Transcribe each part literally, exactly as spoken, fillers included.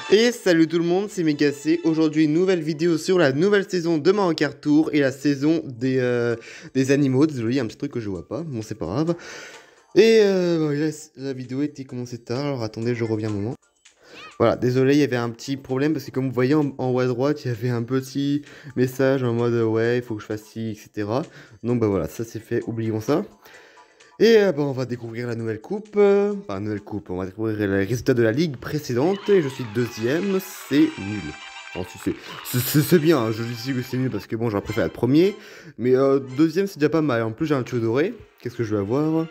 Et salut tout le monde, c'est Megacé. Aujourd'hui, une nouvelle vidéo sur la nouvelle saison de Mario Kart Tour et la saison des, euh, des animaux. Désolé, il y a un petit truc que je vois pas, bon c'est pas grave. Et euh, bon, la, la vidéo était commencée tard, alors attendez, je reviens un moment. Voilà, désolé, il y avait un petit problème parce que comme vous voyez en, en haut à droite, il y avait un petit message en mode ouais, il faut que je fasse ci, et cetera. Donc bah voilà, ça c'est fait, oublions ça. Et euh, bah, on va découvrir la nouvelle coupe, euh, enfin la nouvelle coupe, on va découvrir les résultats de la ligue précédente, et je suis deuxième, c'est nul. Non, c'est- c'est c'est- c'est bien, hein, je dis que c'est nul parce que bon, j'aurais préféré être premier, mais euh, deuxième c'est déjà pas mal, en plus j'ai un tuyau doré, qu'est-ce que je vais avoir?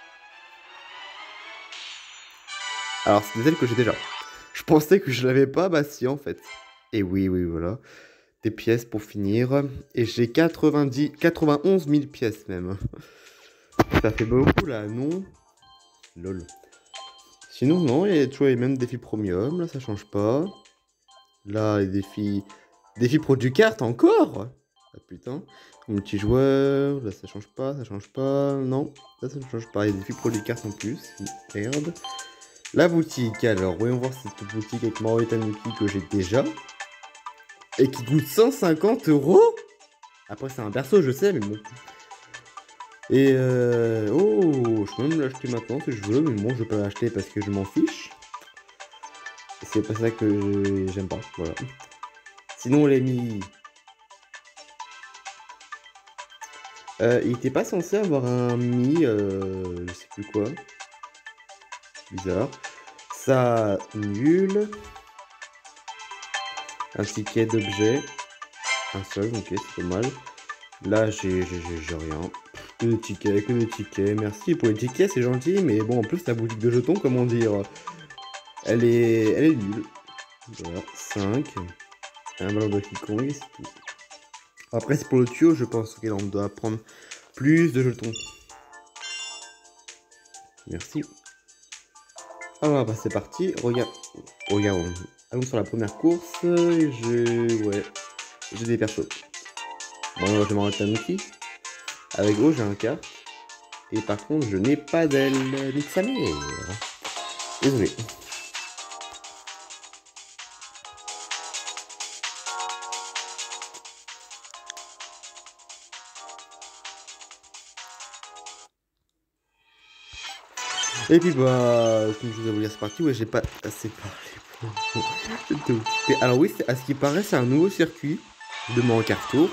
Alors c'est des ailes que j'ai déjà. Je pensais que je l'avais pas, bah si en fait. Et oui, oui, voilà, des pièces pour finir, et j'ai quatre-vingt-dix, quatre-vingt-onze mille pièces même. Ça fait beaucoup là, non? Lol. Sinon, non, il y a toujours les mêmes défis premium, là, ça change pas. Là, les défis... Défis produits cartes, encore? Ah putain. Multijoueur, là, ça change pas, ça change pas. Non, ça, ça ne change pas. Il y a des défis produits cartes en plus. Merde. La boutique, alors, voyons voir cette boutique avec Mario et Tanuki que j'ai déjà. Et qui coûte cent cinquante euros? Après, c'est un perso, je sais, mais bon. Et euh... oh, je peux même l'acheter maintenant si je veux, mais bon, je vais pas l'acheter parce que je m'en fiche. C'est pas ça que j'aime pas, voilà. Sinon, les mi... Euh, il était pas censé avoir un mi... Euh, je sais plus quoi. Bizarre. Ça, nul. Un ticket d'objet. Un seul, ok, c'est pas mal. Là, j'ai rien. Que des tickets, que des tickets. Merci pour les tickets, c'est gentil. Mais bon, en plus, la boutique de jetons, comment dire, elle est, elle est nulle. Voilà, cinq. Un ballon de Kong, c'est tout. Après, c'est pour le tuyau, je pense. Ok, là, on doit prendre plus de jetons. Merci. Alors, bah, c'est parti. Regarde. Regarde. Allons sur la première course. Je. Ouais. J'ai des persos. Bon, je m'en reste un outil. Avec gros, j'ai un kart. Et par contre, je n'ai pas d'aile. Nique sa mère. Désolé. Et puis bah, comme je vous ai vous dire, c'est parti. Ouais, j'ai pas assez parlé. J'étais occupé. Alors oui, à ce qui paraît, c'est un nouveau circuit de Mario Kart Tour.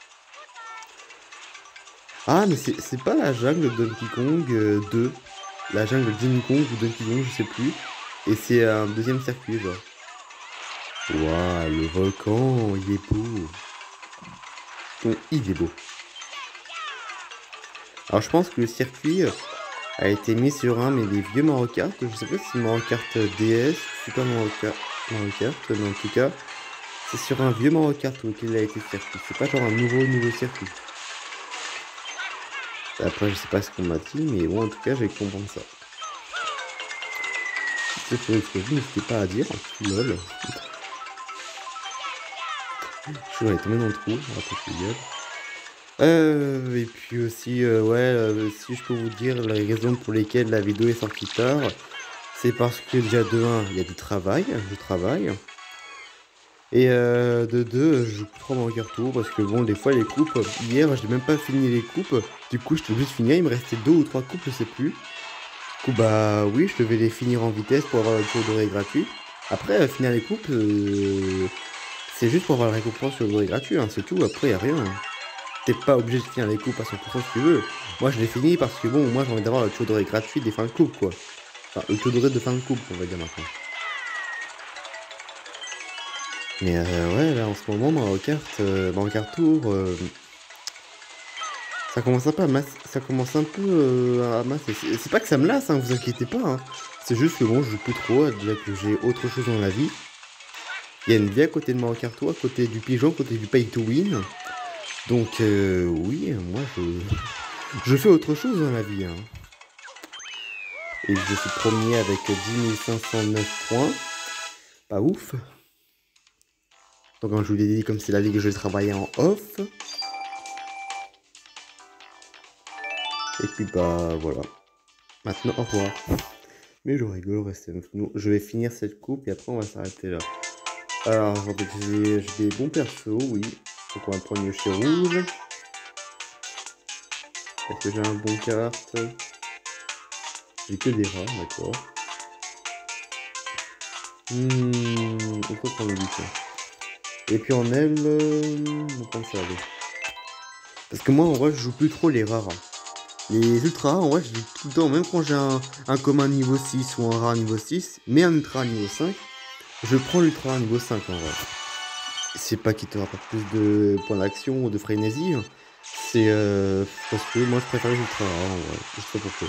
Ah, mais c'est pas la jungle de Donkey Kong euh, deux. La jungle de Diddy Kong ou Donkey Kong, je sais plus. Et c'est un deuxième circuit, genre. Waouh, le volcan, il est beau. Bon, il est beau. Alors je pense que le circuit a été mis sur un mais des vieux Mario Kart. Je sais pas si c'est Mario Kart D S, Super Mario Kart, Mario Kart, mais en tout cas, c'est sur un vieux Mario Kart où il a été circuit. C'est pas genre un nouveau nouveau circuit. Après, je sais pas ce qu'on m'a dit, mais bon, en tout cas, j'ai compris ça. Si c'est pour que n'hésitez pas à dire. Lol. Je vais tomber dans le trou. On va pas gueule. Euh, et puis aussi, euh, ouais, euh, si je peux vous dire les raisons pour lesquelles la vidéo est sortie tard, c'est parce que déjà de un, il y a du travail, je travaille. Et euh, de deux, je joue trop Mario Kart Tour parce que bon, des fois les coupes, hier j'ai même pas fini les coupes, du coup je j'étais obligé de finir, il me restait deux ou trois coupes, je sais plus. Du coup bah oui, je devais les finir en vitesse pour avoir le tour doré gratuit. Après, euh, finir les coupes, euh, c'est juste pour avoir la récompense sur le doré gratuit, hein, c'est tout, après y a rien. T'es pas obligé de finir les coupes à cent pour cent si tu veux. Moi je l'ai fini parce que bon, moi j'ai envie d'avoir le tour doré gratuit des fins de coupe quoi. Enfin, le tour doré de fin de coupe, on va dire maintenant. Mais euh, ouais, là en ce moment, Mario Kart, euh, Mario Kart Tour, euh, ça commence un peu à masser, ça commence un peu euh, à masser. C'est pas que ça me lasse, hein, vous inquiétez pas. Hein. C'est juste que bon, je joue plus trop, déjà que j'ai autre chose dans la vie. Il y a une vie à côté de Mario Kart Tour, à côté du pigeon, à côté du pay to win. Donc euh, oui, moi je, je fais autre chose dans la vie. Hein. Et je suis premier avec dix mille cinq cent neuf points. Pas ouf. Donc quand je vous l'ai dit, comme c'est la ligue que je vais travailler en off. Et puis bah voilà. Maintenant au revoir. Mais je rigole, restez avec nous. Je vais finir cette coupe et après on va s'arrêter là. Alors, j'ai j'ai des bons persos, oui. Donc on va prendre le chez rouge. Est-ce que j'ai un bon carte? J'ai que des rats, d'accord. Hmm, il faut prendre le but. Et puis en aile, euh, on va prendre ça, allez. Parce que moi, en vrai, je joue plus trop les rares. Les ultra rares, en vrai, je joue tout le temps, même quand j'ai un, un commun niveau six ou un rare niveau six, mais un ultra niveau cinq, je prends l'ultra rare niveau cinq en vrai. C'est pas qu'il te rapporte plus de points d'action ou de frénésie, c'est euh, parce que moi je préfère les ultra rares en vrai, je sais pas pourquoi.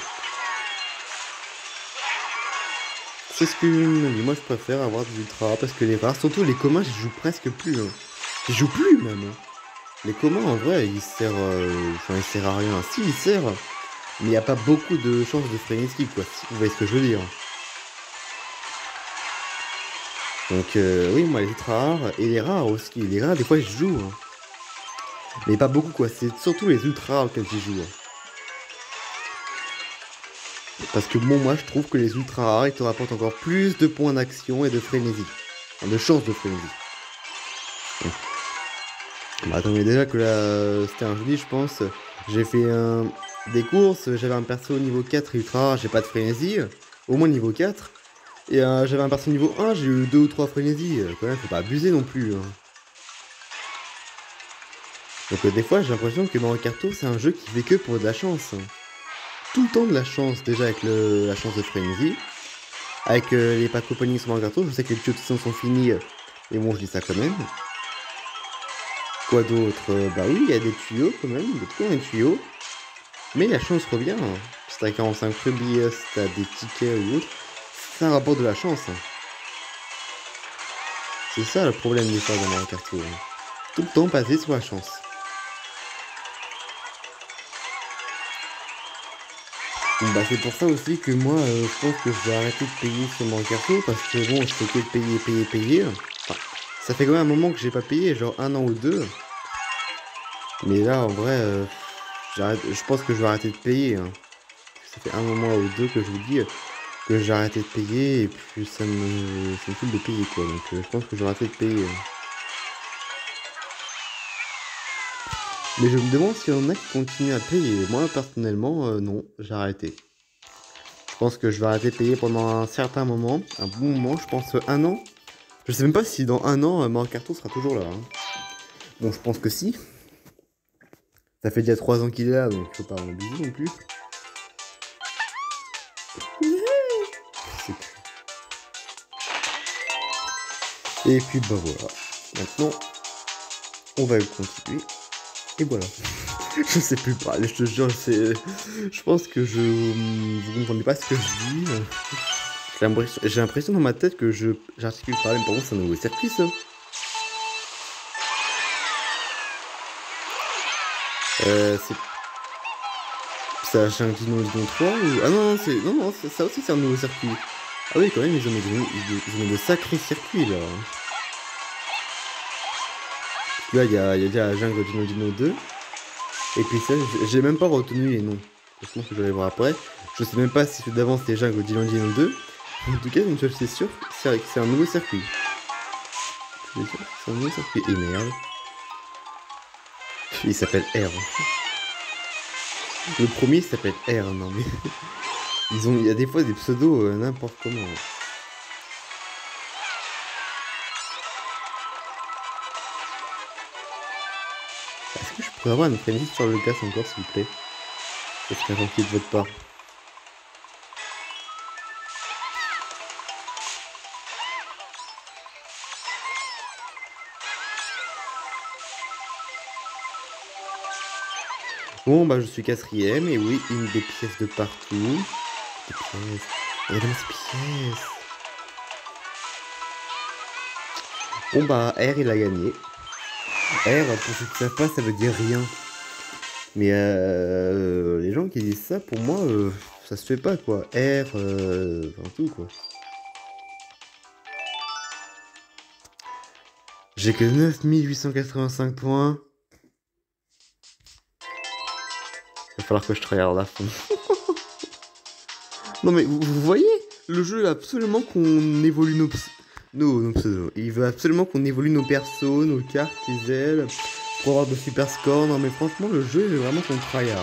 C'est ce que je me dis, moi je préfère avoir des ultra rares parce que les rares, surtout les communs, je joue presque plus. Hein. Je joue plus même. Hein. Les communs en vrai, ils servent, euh, enfin ils servent à rien. Si, ils servent. Mais il n'y a pas beaucoup de chances de frénésie, quoi, si vous voyez ce que je veux dire. Donc, euh, oui, moi, les ultra rares, et les rares aussi. Les rares, des fois, je joue. Hein. Mais pas beaucoup, quoi. C'est surtout les ultra rares auxquels j'y joue. Hein. Parce que, bon, moi, je trouve que les ultra rares, ils te rapportent encore plus de points d'action et de frénésie. Enfin, de chances de frénésie. Donc, bah, attendez, déjà que là, c'était un jeudi, je pense. J'ai fait un... des courses, j'avais un perso au niveau quatre ultra rare, j'ai pas de frénésie. Au moins niveau quatre. Et euh, j'avais un perso niveau un, j'ai eu deux ou trois frénésies. Euh, quand même, faut pas abuser non plus. Hein. Donc euh, des fois, j'ai l'impression que Mario Kart Tour, c'est un jeu qui fait que pour de la chance. Hein. Tout le temps de la chance, déjà avec le, la chance de frénésie. Avec euh, les packs opening sur Mario Kart Tour, je sais que les tuyaux de saison sont finis. Euh, et bon, je dis ça quand même. Quoi d'autre? euh, Bah oui, il y a des tuyaux quand même. De tout des tuyaux. Mais la chance revient. Hein. Si t'as quarante-cinq rubis, si t'as des tickets ou autre, ça rapporte de la chance. Hein. C'est ça le problème des fois dans Mario Kart Tour. Hein. Tout le temps basé sur la chance. Bah c'est pour ça aussi que moi euh, je pense que je vais arrêter de payer sur mon carton parce que bon je fais que payer, payer, payer. Enfin, ça fait quand même un moment que j'ai pas payé, genre un an ou deux. Mais là en vrai euh, j'arrête, je pense que je vais arrêter de payer. Hein. Ça fait un moment ou deux que je vous dis que j'ai arrêté de payer et puis ça me, ça me fout de payer quoi. Donc euh, je pense que je vais arrêter de payer. Hein. Mais je me demande s'il y en a qui continuent à payer. Moi personnellement euh, non, j'ai arrêté. Je pense que je vais arrêter de payer pendant un certain moment, un bon moment, je pense un an. Je sais même pas si dans un an, Mario Kart Tour sera toujours là. Hein. Bon, je pense que si. Ça fait déjà trois ans qu'il est là, donc faut pas en abuser non plus. Et puis bah voilà. Maintenant, on va le continuer. Et voilà. Je sais plus parler, je te jure, c'est... Je pense que je... Vous comprenez pas ce que je dis. J'ai l'impression dans ma tête que je j'articule pas, mais par contre c'est un nouveau circuit ça. Euh, c'est... Ça a un Dino Dino trois ou... Ah non, non, c'est... Non, non, ça aussi c'est un nouveau circuit. Ah oui, quand même, ils ont mis de, ils ont mis de sacrés circuits là. Là, il y a, y a déjà la jungle Dino Dino deux. Et puis ça, j'ai même pas retenu les noms. Je pense que je vais aller voir après. Je sais même pas si c'est d'avance les jungle Dino Dino deux. En tout cas, une chose c'est sûr, c'est un nouveau circuit. C'est un nouveau circuit. Et merde. Il s'appelle R. Le premier s'appelle R, non mais... Ils ont, il y a des fois des pseudos euh, n'importe comment. Est-ce que je pourrais avoir une frénésie sur le gaz encore, s'il vous plaît? C'est très gentil de votre part. Bon, bah, je suis quatrième, et oui, une des pièces de partout. Des pièces. Regardez-moi ces pièces. Bon, bah, R, il a gagné. R, pour ceux qui ne savent pas, ça veut dire rien. Mais euh, les gens qui disent ça, pour moi, euh, ça se fait pas, quoi. R, euh, enfin, tout, quoi. J'ai que neuf mille huit cent quatre-vingt-cinq points. Il va falloir que je regarde à fond. Non mais vous, vous voyez, le jeu absolument qu'on évolue nos, nos, nos pseudos. Il veut absolument qu'on évolue nos persos, nos cartes, les ailes, pour avoir de super scores. Non mais franchement, le jeu, il veut vraiment qu'on tryhard.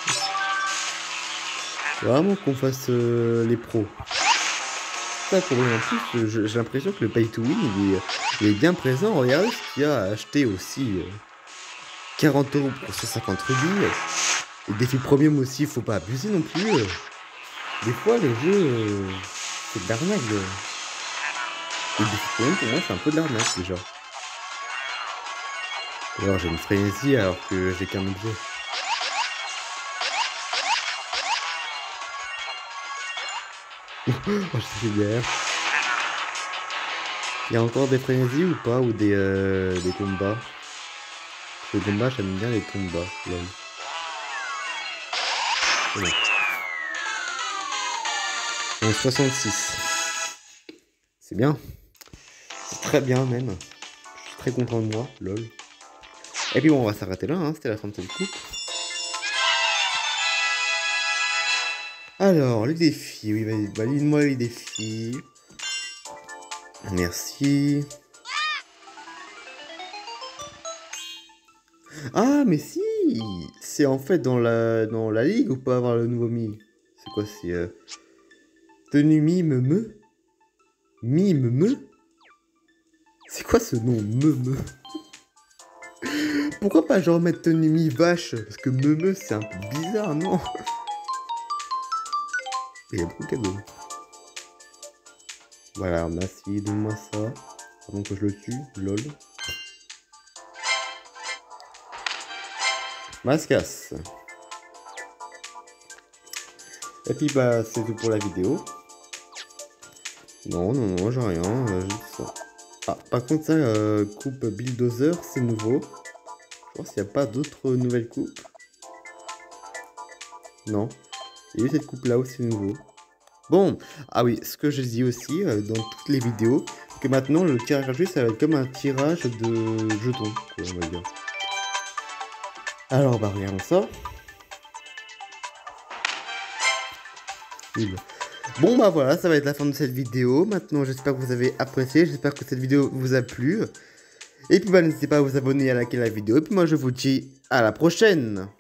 Vraiment qu'on fasse euh, les pros. Ça, pour rien en plus, j'ai l'impression que le pay to win, il est, il est bien présent. Regardez ce qu'il y a à acheter aussi. Euh, quarante euros pour cent cinquante rubis. Les défis premium aussi, il faut pas abuser non plus. Des fois, les jeux, euh, c'est de l'arnaque. Les défis premium, pour moi, c'est un peu de l'arnaque déjà. Alors, j'ai une frénésie alors que j'ai qu'un objet. Oh, je suis derrière. Il y a encore des frénésies ou pas? Ou des, euh, des combats? Les combats, j'aime bien les combats. Là. Bon. On est soixante-six. C'est bien. C'est très bien même. Je suis très content de moi, lol. Et puis bon, on va s'arrêter là, hein. C'était la fin de cette coupe. Alors, les défis. Oui, valide-moi les défis. Merci. Ah, mais si! C'est en fait dans la, dans la ligue ou pas avoir le nouveau Mi? C'est quoi? C'est... Euh... Tenue Mi me me? Mi me me? C'est quoi ce nom? Me me? Pourquoi pas genre mettre tenue Mi vache? Parce que me me c'est un peu bizarre, non? Il y a beaucoup de cadeaux. Voilà, merci, donne-moi ça. Avant que je le tue, lol. Mascasse. Et puis bah c'est tout pour la vidéo. Non, non, non, j'ai rien, euh, juste ça. Ah, par contre ça, euh, coupe Bulldozer, c'est nouveau. Je pense qu'il n'y a pas d'autres nouvelles coupes. Non. Il y a eu cette coupe là aussi nouveau. Bon, ah oui, ce que je dis aussi euh, dans toutes les vidéos, que maintenant le tirage à jeu ça va être comme un tirage de jetons, quoi, on va dire. Alors bah regardons ça. Bon bah voilà, ça va être la fin de cette vidéo. Maintenant j'espère que vous avez apprécié, j'espère que cette vidéo vous a plu. Et puis bah n'hésitez pas à vous abonner et à liker la vidéo. Et puis moi je vous dis à la prochaine.